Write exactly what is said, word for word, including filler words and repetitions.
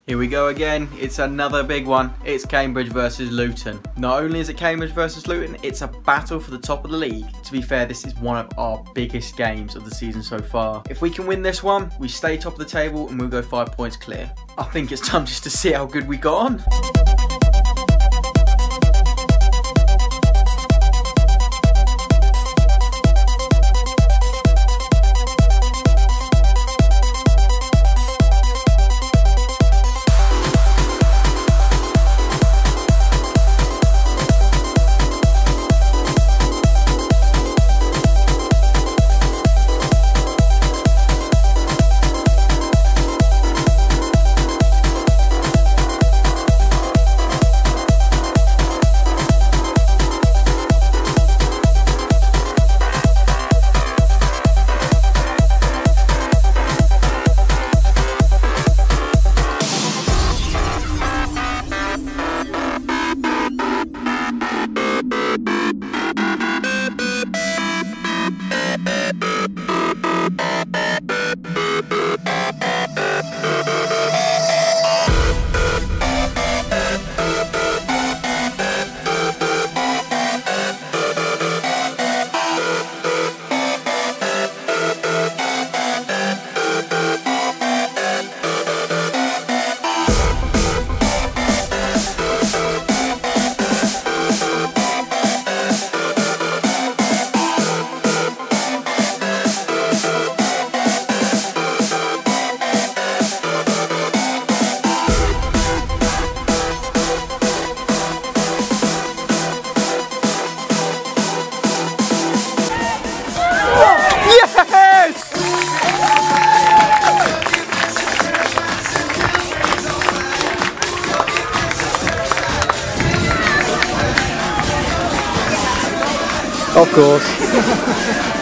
Here we go again, it's another big one. It's Cambridge versus Luton. Not only is it Cambridge versus Luton, it's a battle for the top of the league. To be fair, this is one of our biggest games of the season so far. If we can win this one, we stay top of the table and we'll go five points clear. I think it's time just to see how good we got on. Of course.